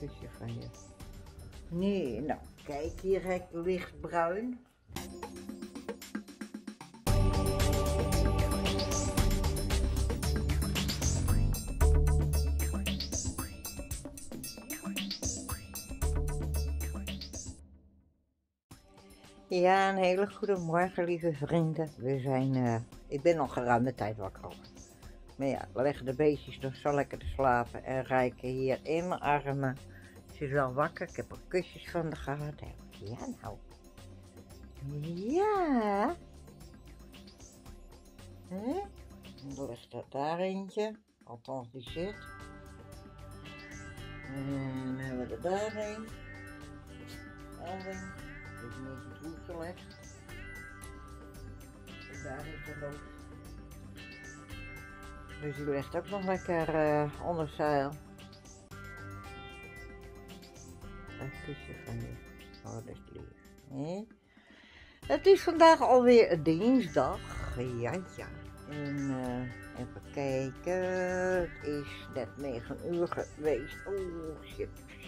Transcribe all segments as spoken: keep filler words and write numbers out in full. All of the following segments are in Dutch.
kusje van je. Nee, nou, kijk hier, heb ik lichtbruin. Ja, een hele goede morgen, lieve vrienden. We zijn, uh, ik ben al geruime tijd wakker. Maar ja, we leggen de beestjes nog zo lekker te slapen en Rijke hier in mijn armen. Ze is wel wakker, ik heb er kusjes van de gehad. Ja, nou. Ja. Huh? Dan ligt er daar eentje, althans die zit. En dan hebben we er daar een. Elwing. Ik heb niet het hoed gelegd. En daar is de loop. Dus die ligt ook nog lekker uh, onder zeil. Een kusje van je. Oh, dat is lief. Nee? Het is vandaag alweer dinsdag. Ja, ja. En uh, even kijken. Het is net negen uur geweest. Oh, shit.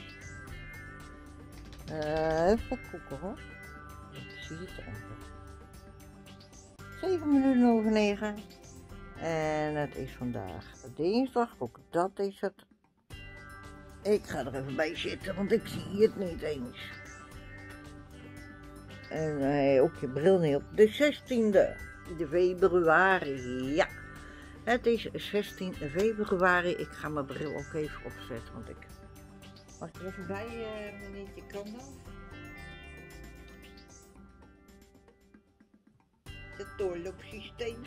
Uh, even kijken hoor. Ik zie het ongeveer. zeven minuten over negen. En het is vandaag dinsdag. Ook dat is het. Ik ga er even bij zitten, want ik zie het niet eens. En uh, ook je bril niet op. De zestiende februari. Ja. Het is zestien februari. Ik ga mijn bril ook even opzetten, want ik... Mag ik er even bij, uh, meneertje Kandaf? Het doorloopsysteem.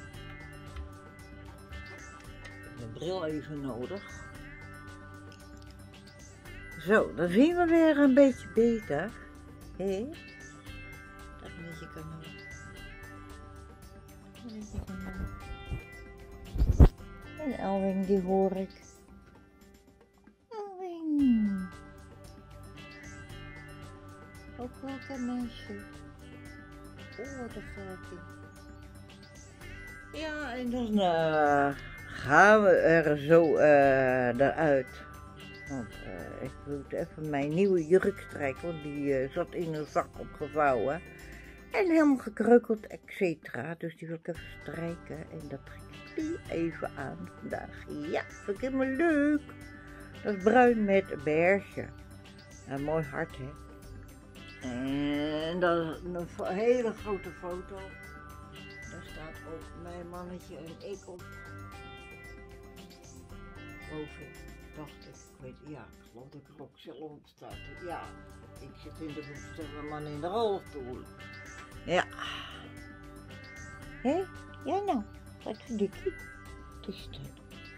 Ik heb mijn bril even nodig. Zo, dan zien we weer een beetje beter. Hé? Dat meneertje Kandaf. Meneertje Kandaf. En Elwing, die hoor ik. Ook lekker meisje. Oh, wat een gaatje. Ja, en dan uh, gaan we er zo uh, eruit. Want uh, ik wil even mijn nieuwe jurk strijken, want die uh, zat in een zak opgevouwen. En helemaal gekreukeld, et cetera. Dus die wil ik even strijken. En dat trek ik die even aan vandaag. Ja, vind ik helemaal leuk. Dat is bruin met beige. Een mooi hart, hè. En dat is een hele grote foto. Daar staat ook mijn mannetje en ik op. Geloof ik, dacht ik. Ik weet, ja, ik geloof dat ik er ook zelf op staat. Ja, ik zit in de voetstellen, man in de rolstoel. Ja. Hé? Hey? Ja nou, wat een dikkie. Wat is dat?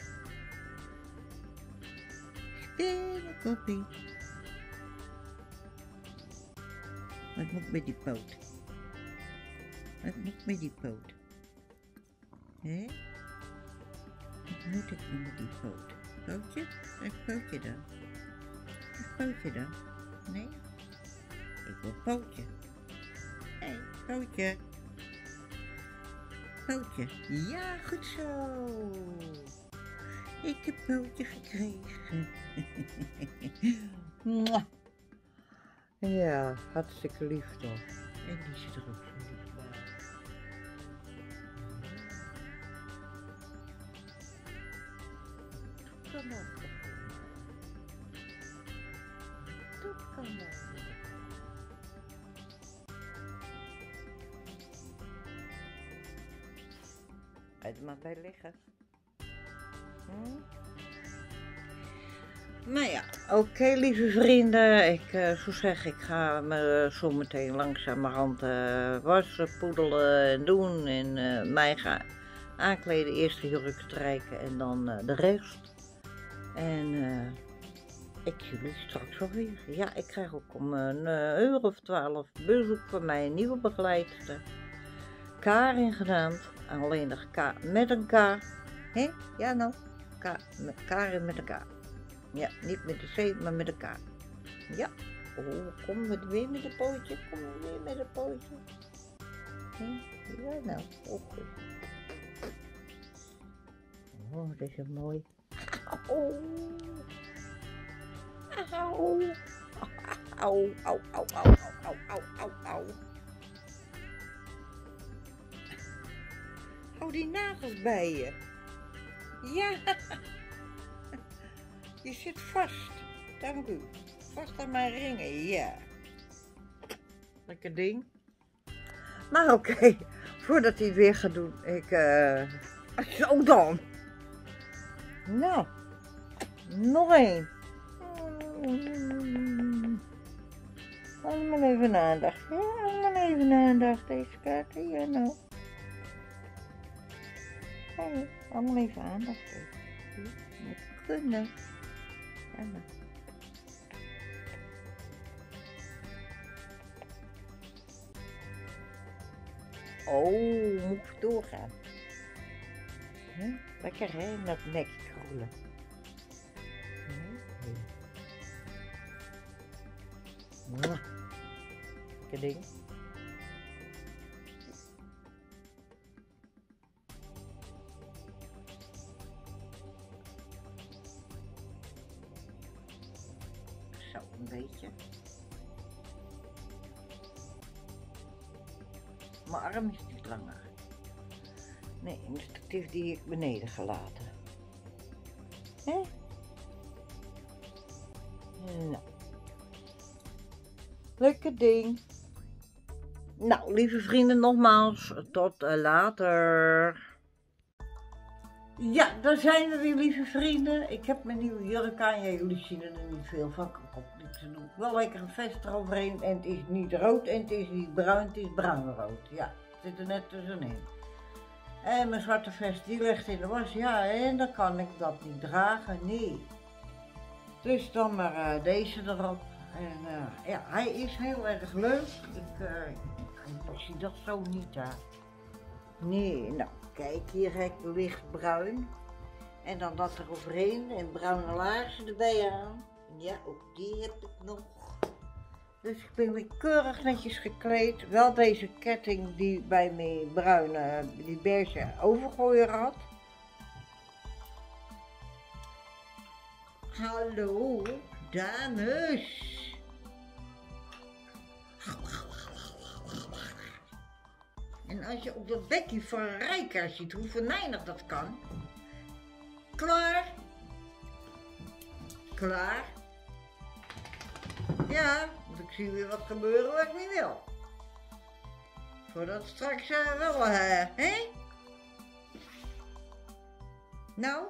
Spinnenkoppie. Wat moet ik met die poot? Wat moet ik met die poot? Hé? Wat moet ik met die poot? Pootje? Wat pootje dan? Wat pootje dan? Nee? Ik wil pootje. Hé, hey, pootje. Pootje. Ja, goed zo. Ik heb pootje gekregen. Ja, hartstikke lief toch. En die zit er ook zo lief bij. Dat kan ook. Dat kan ook. Ga je er maar bij liggen. Hm? Nou ja, oké okay, lieve vrienden, ik uh, zou zeggen, ik ga me zo meteen langzamerhand uh, wassen, poedelen en doen en uh, mij gaan aankleden, eerst de jurk strijken en dan uh, de rest. En uh, ik zie jullie straks wel weer. Ja, ik krijg ook om een uh, uur of twaalf bezoek van mijn nieuwe begeleidster, Karin genaamd, alleen de K met een K, hé? Ja nou, K, met, Karin met een K. Ja, niet met de C, maar met een K. Ja. Oh, kom we weer met een pootje. Kom we weer met een pootje. Ja, nou. Oh, goed. Oh, dat is een mooi. Oh. Au. Au, au, au, au, au, au, au, au. Hou die nagels bij je. Ja. Je zit vast. Dank u. Vast aan mijn ringen, ja. Lekker ding. Maar oké, okay, voordat hij het weer gaat doen, ik, uh, zo dan. Nou, nog één. Allemaal even aandacht. Ja, allemaal even aandacht, deze kaarten. Ja, nou. Hey, allemaal even aandacht. Moet kunnen. Ja, nou. Oh, moet ik doorgaan? Huh? Lekker hè, dat nekje krullen. Huh? Lekker ding. Zo, een beetje. Mijn arm is niet langer. Nee, een statief die ik beneden gelaten. Hé? Nou. Lekker ding. Nou, lieve vrienden, nogmaals, tot uh, later. Ja, daar zijn we weer, lieve vrienden. Ik heb mijn nieuwe jurk aan. Ja, jullie zien er niet veel van. Ik heb niks te doen. Wel lekker een vest eroverheen. En het is niet rood en het is niet bruin. Het is bruinrood. Ja, het zit er net tussenin. En mijn zwarte vest, die ligt in de was. Ja, en dan kan ik dat niet dragen. Nee. Dus dan maar uh, deze erop. En uh, ja, hij is heel erg leuk. Ik, uh, ik zie dat zo niet daar. Nee, nou. Kijk, hier heb ik lichtbruin. En dan dat er overheen en bruine laarzen erbij aan. Ja, ook die heb ik nog. Dus ik ben weer keurig netjes gekleed. Wel deze ketting die bij mijn bruine, die beige overgooier had. Hallo, dames. En als je op dat bekje van Rijka ziet hoe venijnig dat kan. Klaar. Klaar. Ja, want ik zie weer wat gebeuren wat ik niet wil. Voordat het straks uh, wel, uh, hè? Nou.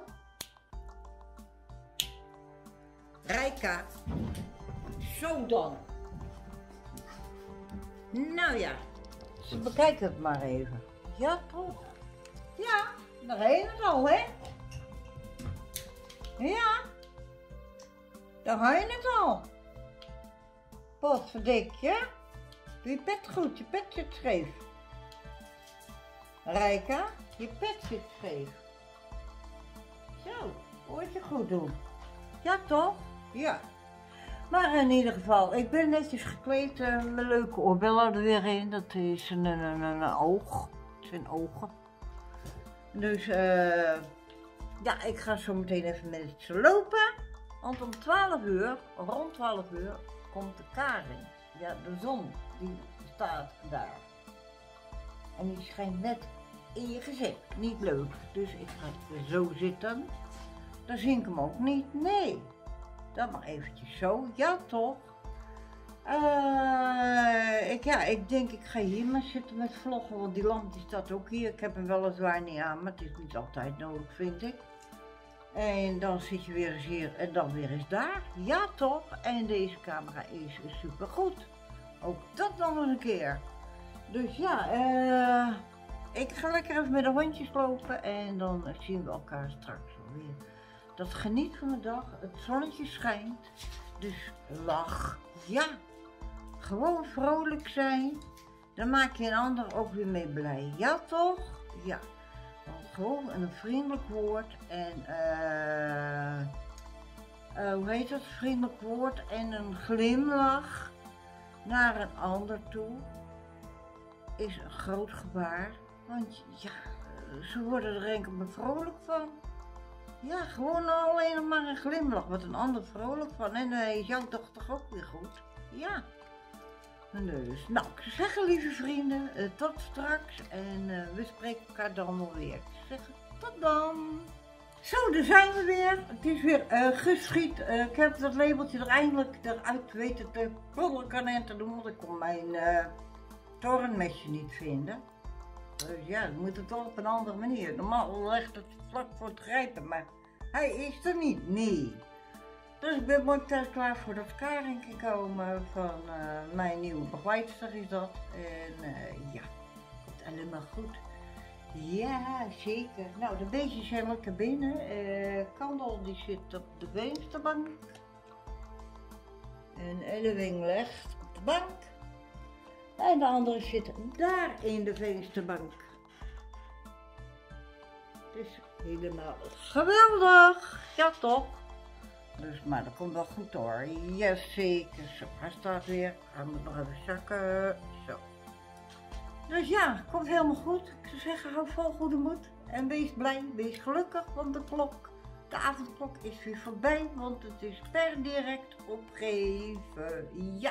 Rijka. Zo dan. Nou ja. Dus bekijk het maar even. Ja, toch? Ja, daar heen het al, hè? Ja, daar heen het al. Potverdikje. Doe je pet goed, je pet zit scheef. Rijka, je pet zit scheef. Zo, moet je goed doen. Ja, toch? Ja. Maar in ieder geval, ik ben netjes gekleed, uh, mijn leuke oorbellen er weer in. Dat is een, een, een, een oog. Het zijn ogen. Dus uh, ja, ik ga zo meteen even met ze lopen. Want om twaalf uur, rond twaalf uur, komt de karing. Ja, de zon, die staat daar. En die schijnt net in je gezicht. Niet leuk. Dus ik ga zo zitten. Dan zie ik hem ook niet. Nee. Dan maar eventjes zo. Ja, toch? Uh, ik, ja, ik denk ik ga hier maar zitten met vloggen. Want die lamp die staat ook hier. Ik heb hem weliswaar niet aan, maar het is niet altijd nodig, vind ik. En dan zit je weer eens hier en dan weer eens daar. Ja, toch? En deze camera is super goed. Ook dat nog eens een keer. Dus ja, uh, ik ga lekker even met de hondjes lopen. En dan zien we elkaar straks alweer. Dat geniet van de dag, het zonnetje schijnt, dus lach, ja, gewoon vrolijk zijn, dan maak je een ander ook weer mee blij, ja toch? Ja, gewoon een vriendelijk woord en, uh, uh, hoe heet dat, vriendelijk woord en een glimlach naar een ander toe is een groot gebaar, want ja, ze worden er enkel maar vrolijk van. Ja, gewoon alleen nog maar een glimlach, wat een ander vrolijk van. En hij is jouw toch toch ook weer goed? Ja. Dus, nou, ik zou zeggen, lieve vrienden, uh, tot straks en uh, we spreken elkaar dan wel weer. Ik zou zeggen, tot dan. Zo, daar zijn we weer. Het is weer uh, geschied. Uh, ik heb dat labeltje er eindelijk eruit weten te pulken en te doen, want ik kon mijn uh, torenmesje niet vinden. Dus ja, dan moet het toch op een andere manier. Normaal ligt het vlak voor het grijpen, maar hij is er niet. Nee. Dus ik ben mooi thuis klaar voor dat karingje komen van uh, mijn nieuwe begeleidster is dat. En uh, ja, het helemaal goed. Ja, zeker. Nou, de beestjes zijn lekker binnen. Uh, Kandel die zit op de vensterbank. En Ellewing legt op de bank. En de andere zit daar in de vensterbank. Het is helemaal geweldig. Ja, toch? Dus, maar dat komt wel goed hoor. Jazeker. Zo, hij staat weer. Hij moet nog even zakken. Zo. Dus ja, komt helemaal goed. Ik zou zeggen, hou vol goede moed. En wees blij, wees gelukkig, want de klok, de avondklok is weer voorbij. Want het is per direct opgeven. Ja.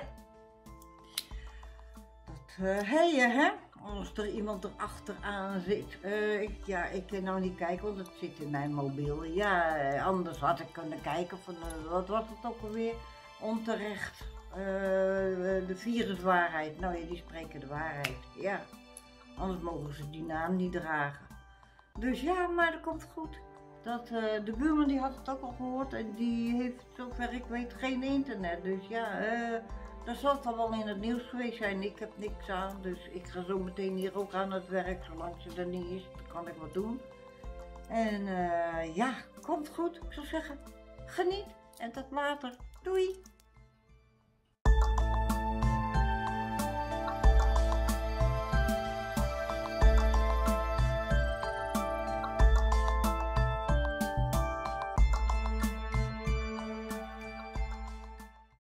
Dat uh, hey, hè? Als er iemand erachteraan zit. Uh, ik, ja, ik kan nou niet kijken, want het zit in mijn mobiel. Ja, uh, anders had ik kunnen kijken van, uh, wat was het ook alweer? Onterecht. Uh, de viruswaarheid. Nou ja, die spreken de waarheid. Ja. Anders mogen ze die naam niet dragen. Dus ja, maar dat komt goed. Dat, uh, de buurman die had het ook al gehoord en die heeft, zover ik weet, geen internet. Dus ja, uh, dat zal het al wel in het nieuws geweest zijn. Ik heb niks aan, dus ik ga zo meteen hier ook aan het werk. Zolang ze er niet is, dan kan ik wat doen. En uh, ja, komt goed. Ik zou zeggen, geniet en tot later. Doei!